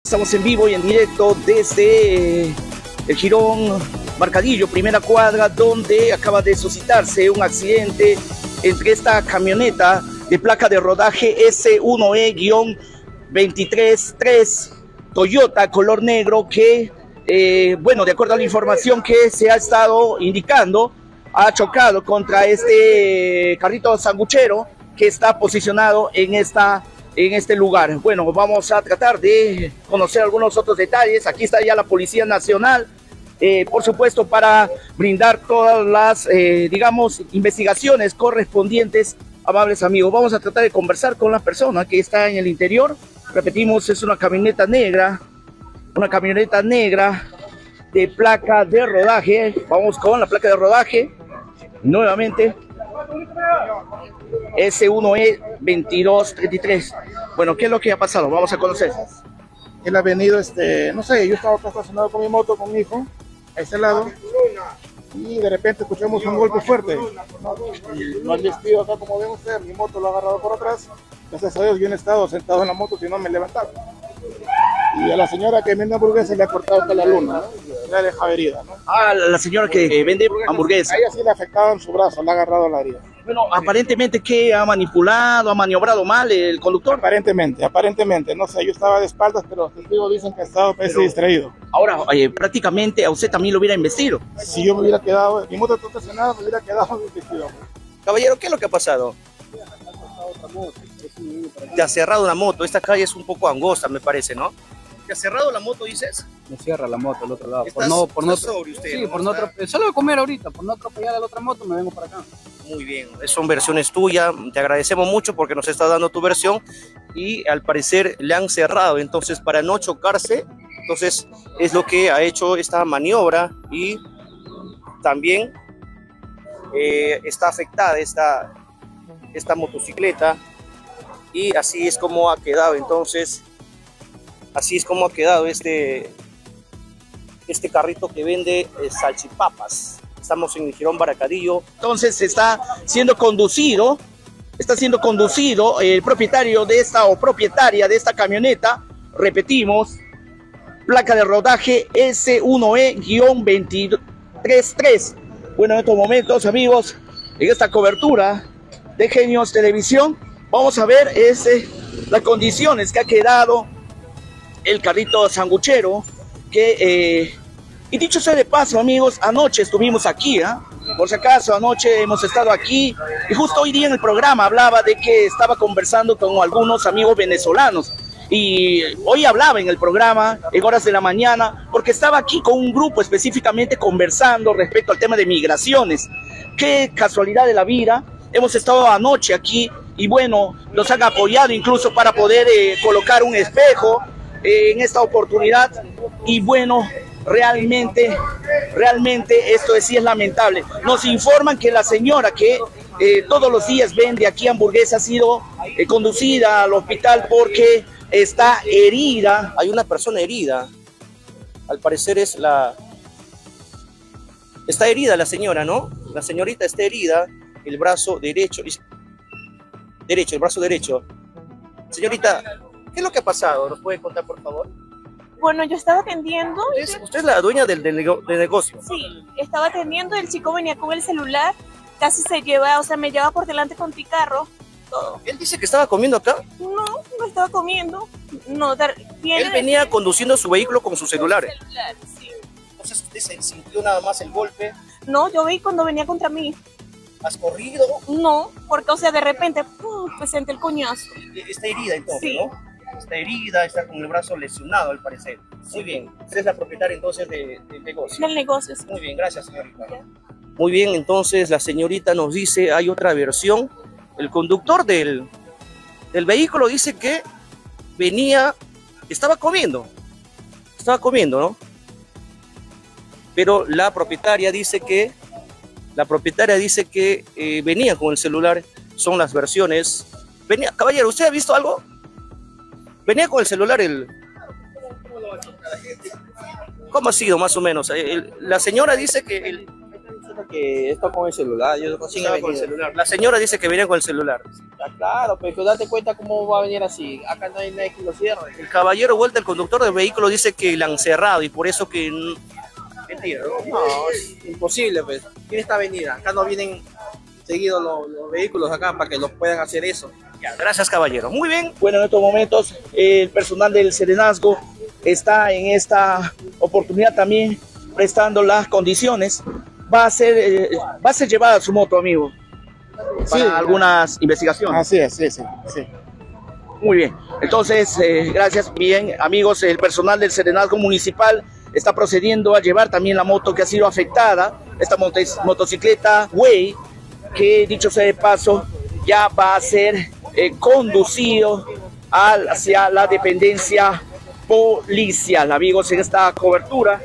Estamos en vivo y en directo desde el Jirón Mercadillo, primera cuadra, donde acaba de suscitarse un accidente entre esta camioneta de placa de rodaje S1E-233 Toyota color negro que, bueno, de acuerdo a la información que se ha estado indicando, ha chocado contra este carrito sanguchero que está posicionado en este lugar. Bueno, vamos a tratar de conocer algunos otros detalles. Aquí está ya la Policía Nacional, por supuesto, para brindar todas las, digamos, investigaciones correspondientes. Amables amigos, vamos a tratar de conversar con la persona que está en el interior. Repetimos, es una camioneta negra de placa de rodaje. Vamos con la placa de rodaje nuevamente. S1E-2233. Bueno, ¿qué es lo que ha pasado? Vamos a conocer. Él ha venido, no sé, yo estaba acá estacionado con mi moto, con mi hijo, a este lado, y de repente escuchamos un golpe fuerte, ¿no? Y lo han vestido acá, como ven ustedes, mi moto lo ha agarrado por atrás. Gracias a Dios yo no he estado sentado en la moto, si no me levantaba. Y a la señora que vende hamburguesas le ha cortado hasta la luna, ¿no? Le ha dejado herida, ¿no? Ah, la señora que vende hamburguesas. A ella sí le ha afectado en su brazo, le ha agarrado la herida. Bueno, aparentemente que ha manipulado, ha maniobrado mal el conductor. Aparentemente, no sé, yo estaba de espaldas, pero los testigos dicen que ha estado distraído. Ahora, prácticamente a usted también lo hubiera investido. Si yo me hubiera quedado, mi moto está estacionada, me hubiera quedado investido. Caballero, ¿qué es lo que ha pasado? Te ha cerrado una moto. Esta calle es un poco angosta, me parece, ¿no? ¿Te ha cerrado la moto, dices? Me cierra la moto al otro lado. ¿Estás sobrio usted? Sí, ¿no? por no solo de comer ahorita, por no atropellar a la otra moto me vengo para acá. Muy bien, son versiones tuyas, te agradecemos mucho porque nos estás dando tu versión y al parecer le han cerrado, entonces para no chocarse, entonces es lo que ha hecho esta maniobra y también está afectada esta motocicleta y así es como ha quedado, entonces así es como ha quedado este carrito que vende salchipapas. Estamos en el Jirón Mercadillo. Entonces está siendo conducido el propietario de esta o propietaria de esta camioneta, repetimos, placa de rodaje S1E-233. Bueno, en estos momentos, amigos, en esta cobertura de Genios Televisión, vamos a ver las condiciones que ha quedado el carrito sanguchero que... Y dicho sea de paso, amigos, anoche estuvimos aquí, por si acaso, anoche hemos estado aquí y justo hoy día en el programa hablaba de que estaba conversando con algunos amigos venezolanos y hoy hablaba en el programa en horas de la mañana porque estaba aquí con un grupo específicamente conversando respecto al tema de migraciones. Qué casualidad de la vida, hemos estado anoche aquí y bueno, nos han apoyado incluso para poder colocar un espejo en esta oportunidad y bueno, realmente esto sí es lamentable. Nos informan que la señora que todos los días vende aquí hamburguesas ha sido conducida al hospital porque está herida. Hay una persona herida, al parecer está herida la señora, ¿no? La señorita está herida, el brazo derecho, el brazo derecho. Señorita, ¿qué es lo que ha pasado? ¿Nos puede contar, por favor? Bueno, yo estaba atendiendo. ¿Usted es la dueña del negocio? Sí, estaba atendiendo, el chico venía con el celular, casi me lleva por delante con mi carro, todo. ¿Él dice que estaba comiendo acá? No estaba comiendo. No, él venía conduciendo su vehículo con su celular. Sí. Entonces usted se sintió nada más el golpe. No, yo vi cuando venía contra mí. ¿Has corrido? No, porque, de repente, pues sentí el coñazo. Está herida entonces, sí. ¿no? Está herida, está con el brazo lesionado al parecer. Muy bien, usted es la propietaria entonces del negocio. Del negocio, sí. Muy bien, gracias señorita. Muy bien, entonces la señorita nos dice, hay otra versión. El conductor del vehículo dice que estaba comiendo, ¿no? Pero la propietaria dice que venía con el celular, son las versiones. Caballero, ¿usted ha visto algo? Venía con el celular ¿Cómo ha sido más o menos? La señora dice que está con el celular, yo no consigo con el celular. La señora dice que venía con el celular. Claro, pero date cuenta cómo va a venir así. Acá no hay nadie que lo cierre. El caballero Vuelta, el conductor del vehículo, dice que le han cerrado y por eso que... Mentira, ¿no? No, es imposible, pues. Tiene esta avenida. Acá no vienen seguidos los vehículos acá para que los puedan hacer eso. Ya, gracias, caballero. Muy bien. Bueno, en estos momentos el personal del Serenazgo está en esta oportunidad también prestando las condiciones. Va a ser llevada su moto, amigo, para Sí, algunas investigaciones. Así es, sí. Muy bien. Entonces, gracias. Bien, amigos, el personal del Serenazgo Municipal está procediendo a llevar también la moto que ha sido afectada, esta motocicleta Way, que dicho sea de paso, ya va a ser conducido hacia la dependencia policial. Amigos, en esta cobertura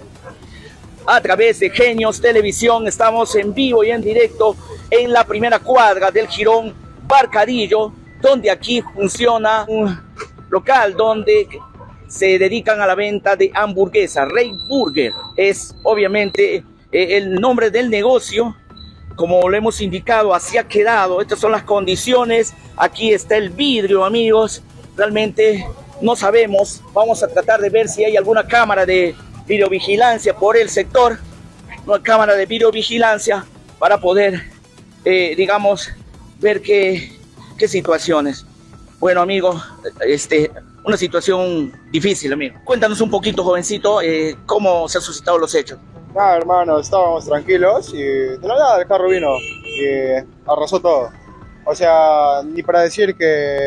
a través de Genios Televisión estamos en vivo y en directo en la primera cuadra del Jirón Barcadillo, donde aquí funciona un local donde se dedican a la venta de hamburguesas. Rey Burger es obviamente el nombre del negocio. Como lo hemos indicado, así ha quedado. Estas son las condiciones. Aquí está el vidrio, amigos. Realmente no sabemos. Vamos a tratar de ver si hay alguna cámara de videovigilancia por el sector. Una cámara de videovigilancia para poder, digamos, ver qué situaciones. Bueno, amigo, una situación difícil, amigo. Cuéntanos un poquito, jovencito, cómo se han suscitado los hechos. Nada, hermano, estábamos tranquilos y de la nada el carro vino y arrasó todo. O sea, ni para decir que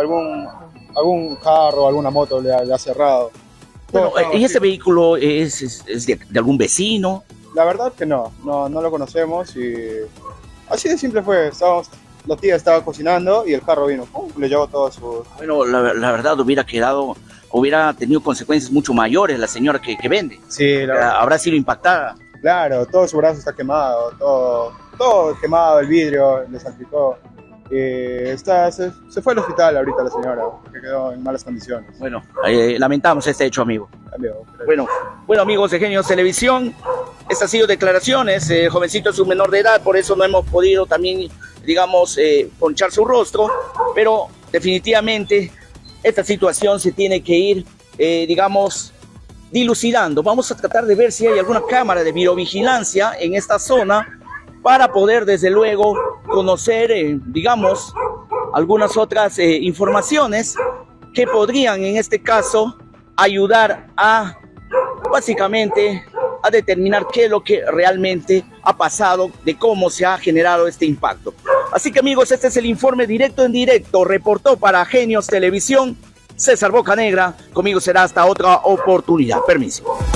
algún carro, alguna moto le ha cerrado. Bueno, Todo, ¿y ese vehículo es de algún vecino? La verdad que no lo conocemos y así de simple fue. La tía estaba cocinando y el carro vino, ¡pum!, le llevó todo su... Bueno, la verdad hubiera tenido consecuencias mucho mayores la señora que vende. Sí, Habrá sido impactada. claro, todo su brazo está quemado, todo quemado, el vidrio le salpicó. Se fue al hospital ahorita la señora, que quedó en malas condiciones. Bueno, lamentamos este hecho, amigo. Amigo, Bueno, amigos de Genios Televisión, estas han sido declaraciones. El jovencito es un menor de edad, por eso no hemos podido también, digamos, ponchar su rostro, pero definitivamente esta situación se tiene que ir, digamos, dilucidando. Vamos a tratar de ver si hay alguna cámara de videovigilancia en esta zona para poder, desde luego, conocer, digamos, algunas otras informaciones que podrían, en este caso, ayudar a, básicamente, a determinar qué es lo que realmente ha pasado, de cómo se ha generado este impacto. Así que, amigos, este es el informe directo en directo. Reportó para Genios Televisión César Bocanegra. Conmigo será hasta otra oportunidad. Permiso.